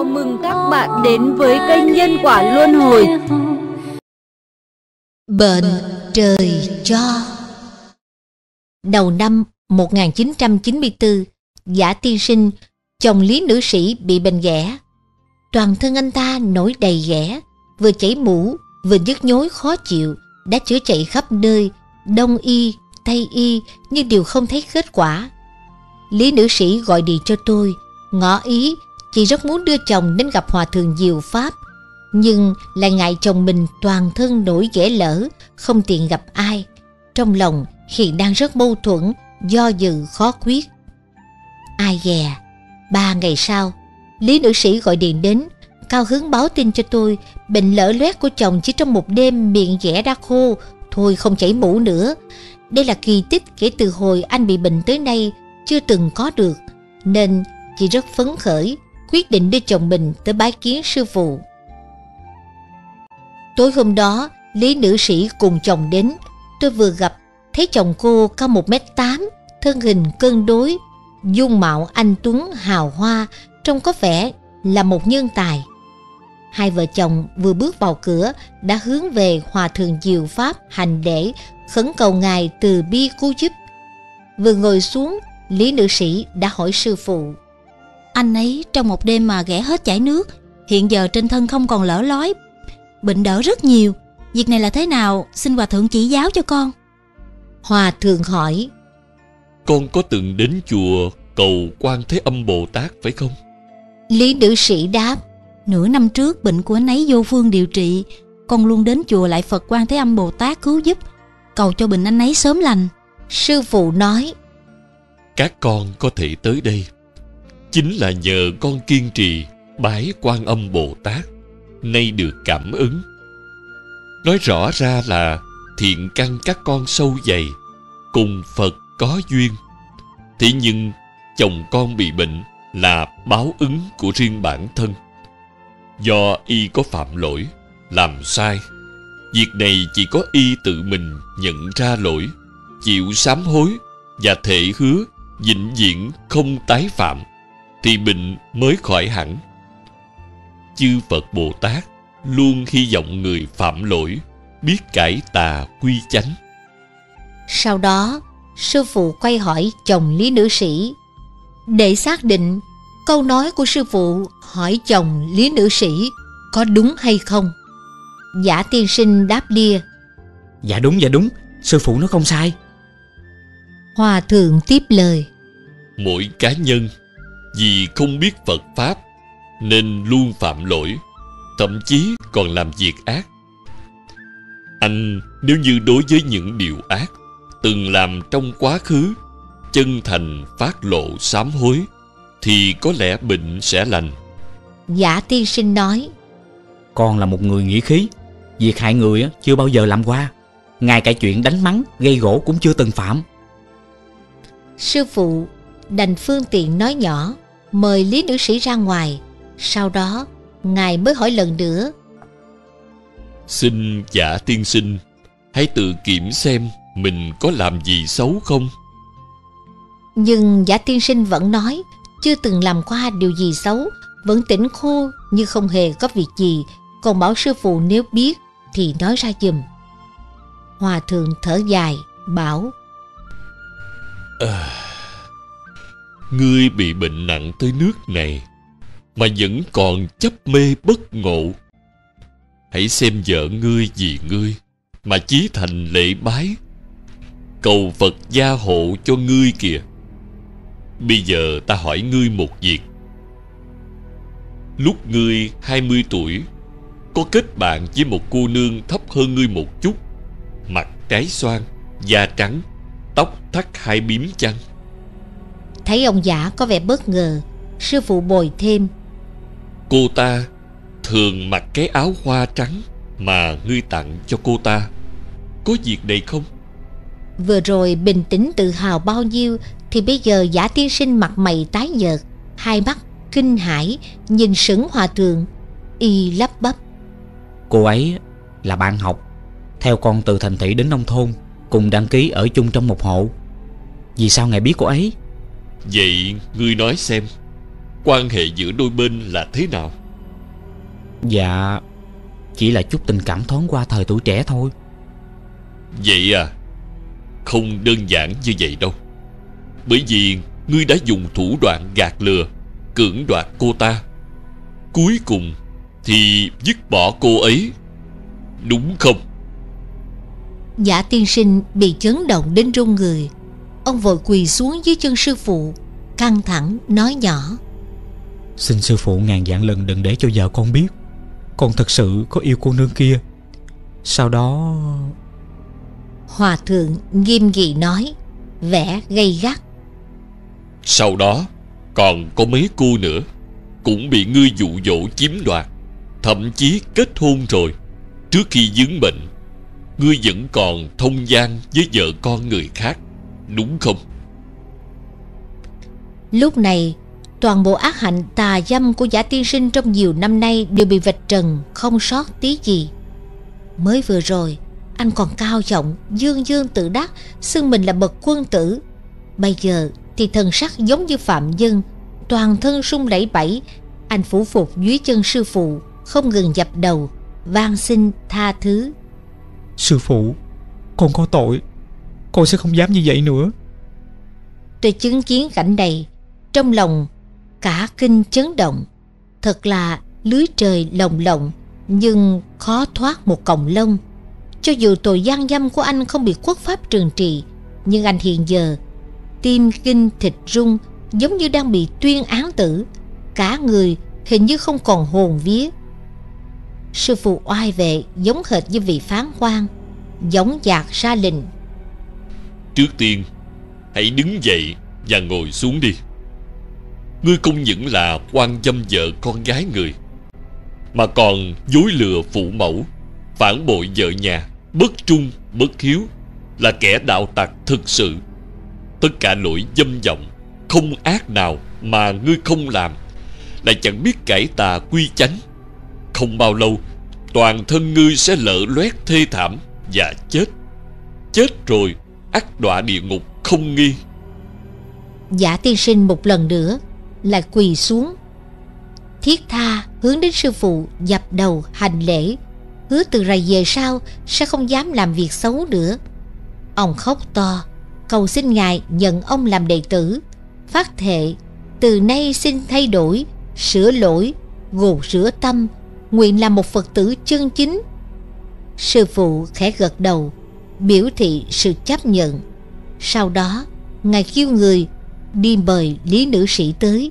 mừng các bạn đến với kênh Nhân Quả Luân Hồi. Bệnh trời cho. Đầu năm 1994, Giả tiên sinh, chồng Lý nữ sĩ bị bệnh ghẻ. Toàn thân anh ta nổi đầy ghẻ, vừa chảy mũ, vừa nhức nhối khó chịu, đã chữa chạy khắp nơi, đông y, tây y, nhưng đều không thấy kết quả. Lý nữ sĩ gọi điện cho tôi, ngỏ ý chị rất muốn đưa chồng đến gặp Hòa thượng Diệu Pháp, nhưng lại ngại chồng mình toàn thân nổi ghẻ lở, không tiện gặp ai. Trong lòng hiện đang rất mâu thuẫn, do dự khó quyết. Ai dè, 3 ngày sau, Lý nữ sĩ gọi điện đến, cao hứng báo tin cho tôi bệnh lở loét của chồng chỉ trong một đêm miệng ghẻ đã khô, thôi không chảy mũ nữa. Đây là kỳ tích kể từ hồi anh bị bệnh tới nay chưa từng có được, nên chị rất phấn khởi, quyết định đưa chồng mình tới bái kiến sư phụ. Tối hôm đó, Lý nữ sĩ cùng chồng đến. Tôi vừa gặp, thấy chồng cô cao 1m8, thân hình cân đối, dung mạo anh tuấn hào hoa, trông có vẻ là một nhân tài. Hai vợ chồng vừa bước vào cửa đã hướng về Hòa thượng Diệu Pháp hành lễ, khấn cầu ngài từ bi cứu giúp. Vừa ngồi xuống, Lý nữ sĩ đã hỏi sư phụ: Anh ấy trong một đêm mà ghẻ hết chảy nước, hiện giờ trên thân không còn lở lói, bệnh đỡ rất nhiều. Việc này là thế nào, xin Hòa thượng chỉ giáo cho con. Hòa thượng hỏi: Con có từng đến chùa cầu Quan Thế Âm Bồ Tát phải không? Lý nữ sĩ đáp: Nửa năm trước bệnh của anh ấy vô phương điều trị, con luôn đến chùa lại Phật Quan Thế Âm Bồ Tát cứu giúp, cầu cho bệnh anh ấy sớm lành. Sư phụ nói: Các con có thể tới đây chính là nhờ con kiên trì bái Quan Âm Bồ Tát, nay được cảm ứng. Nói rõ ra là thiện căn các con sâu dày, cùng Phật có duyên. Thế nhưng chồng con bị bệnh là báo ứng của riêng bản thân. Do y có phạm lỗi, làm sai, việc này chỉ có y tự mình nhận ra lỗi, chịu sám hối và thệ hứa vĩnh viễn không tái phạm, thì bệnh mới khỏi hẳn. Chư Phật Bồ Tát luôn hy vọng người phạm lỗi biết cải tà quy chánh. Sau đó, sư phụ quay hỏi chồng Lý nữ sĩ. Để xác định, câu nói của sư phụ hỏi chồng Lý nữ sĩ có đúng hay không. Giả tiên sinh đáp lia: Dạ đúng, sư phụ nói không sai. Hòa thượng tiếp lời: Mỗi cá nhân vì không biết Phật Pháp nên luôn phạm lỗi, thậm chí còn làm việc ác. Anh nếu như đối với những điều ác từng làm trong quá khứ chân thành phát lộ sám hối, thì có lẽ bệnh sẽ lành. Giả tiên sinh nói: Con là một người nghĩa khí, việc hại người chưa bao giờ làm qua, ngay cả chuyện đánh mắng gây gổ cũng chưa từng phạm. Sư phụ đành phương tiện nói nhỏ, mời Lý nữ sĩ ra ngoài. Sau đó ngài mới hỏi lần nữa: Xin Giả tiên sinh hãy tự kiểm xem mình có làm gì xấu không. Nhưng Giả tiên sinh vẫn nói chưa từng làm qua điều gì xấu, vẫn tỉnh khô như không hề có việc gì, còn bảo sư phụ nếu biết thì nói ra giùm. Hòa thượng thở dài bảo: Ngươi bị bệnh nặng tới nước này mà vẫn còn chấp mê bất ngộ. Hãy xem vợ ngươi vì ngươi mà chí thành lễ bái, cầu Phật gia hộ cho ngươi kìa. Bây giờ ta hỏi ngươi một việc. Lúc ngươi 20 tuổi, có kết bạn với một cô nương thấp hơn ngươi một chút, mặt trái xoan, da trắng, tóc thắt 2 bím chăng? Thấy ông Giả có vẻ bất ngờ, sư phụ bồi thêm: Cô ta thường mặc cái áo hoa trắng mà ngươi tặng cho cô ta, có việc này không? Vừa rồi bình tĩnh tự hào bao nhiêu thì bây giờ Giả tiên sinh mặt mày tái nhợt, hai mắt kinh hãi nhìn sững hòa thượng. Y lắp bắp: Cô ấy là bạn học, theo con từ thành thị đến nông thôn, cùng đăng ký ở chung trong một hộ. Vì sao ngài biết cô ấy? Vậy ngươi nói xem, quan hệ giữa đôi bên là thế nào? Dạ, chỉ là chút tình cảm thoáng qua thời tuổi trẻ thôi. Vậy à? Không đơn giản như vậy đâu. Bởi vì ngươi đã dùng thủ đoạn gạt lừa, cưỡng đoạt cô ta. Cuối cùng thì dứt bỏ cô ấy, đúng không? Giả tiên sinh bị chấn động đến run người. Ông vội quỳ xuống dưới chân sư phụ, căng thẳng nói nhỏ: Xin sư phụ ngàn vạn lần đừng để cho vợ con biết con thật sự có yêu cô nương kia. Sau đó... Hòa thượng nghiêm nghị nói, vẻ gay gắt: Sau đó còn có mấy cô nữa cũng bị ngươi dụ dỗ chiếm đoạt, thậm chí kết hôn rồi. Trước khi vướng bệnh, ngươi vẫn còn thông gian với vợ con người khác, đúng không? Lúc này, toàn bộ ác hạnh tà dâm của Giả tiên sinh trong nhiều năm nay đều bị vạch trần, không sót tí gì. Mới vừa rồi, anh còn cao giọng dương dương tự đắc xưng mình là bậc quân tử. Bây giờ thì thần sắc giống như phạm nhân, toàn thân run lẩy bẩy. Anh phủ phục dưới chân sư phụ, không ngừng dập đầu, van xin tha thứ. Sư phụ, con có tội, con sẽ không dám như vậy nữa. Tôi chứng kiến cảnh này, trong lòng cả kinh chấn động. Thật là lưới trời lồng lộng, nhưng khó thoát một cọng lông. Cho dù tội gian dâm của anh không bị quốc pháp trừng trị, nhưng anh hiện giờ tim kinh thịt rung, giống như đang bị tuyên án tử. Cả người hình như không còn hồn vía. Sư phụ oai vệ giống hệt như vị phán quan, giống dạc ra lệnh: Trước tiên hãy đứng dậy và ngồi xuống đi. Ngươi không những là quan dâm vợ con gái người, mà còn dối lừa phụ mẫu, phản bội vợ nhà, bất trung bất hiếu, là kẻ đạo tặc thực sự. Tất cả lỗi dâm vọng không ác nào mà ngươi không làm, lại chẳng biết cải tà quy chánh. Không bao lâu, toàn thân ngươi sẽ lở loét thê thảm và chết. Chết rồi ắt đọa địa ngục không nghi. Giả tiên sinh một lần nữa lại quỳ xuống, thiết tha hướng đến sư phụ dập đầu hành lễ, hứa từ rày về sau sẽ không dám làm việc xấu nữa. Ông khóc to, cầu xin ngài nhận ông làm đệ tử, phát thệ từ nay xin thay đổi, sửa lỗi, gột rửa tâm, nguyện làm một Phật tử chân chính. Sư phụ khẽ gật đầu, biểu thị sự chấp nhận. Sau đó ngài kêu người đi mời Lý nữ sĩ tới.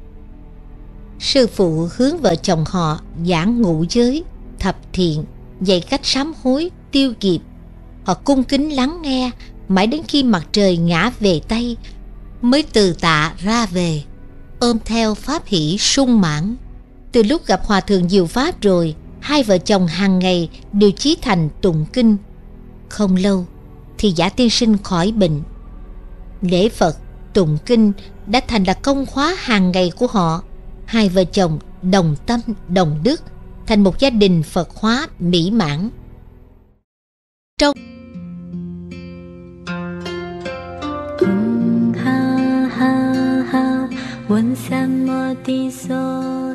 Sư phụ hướng vợ chồng họ giảng ngũ giới, thập thiện, dạy cách sám hối, tiêu nghiệp. Họ cung kính lắng nghe, mãi đến khi mặt trời ngã về Tây mới từ tạ ra về, ôm theo pháp hỷ sung mãn. Từ lúc gặp Hòa thượng Diệu Pháp rồi, hai vợ chồng hàng ngày đều chí thành tụng kinh. Không lâu thì Giả tiên sinh khỏi bệnh. Lễ Phật, tụng kinh đã thành là công khóa hàng ngày của họ. Hai vợ chồng đồng tâm đồng đức, thành một gia đình Phật hóa mỹ mãn. Trong ha ha ha, 问三摩地所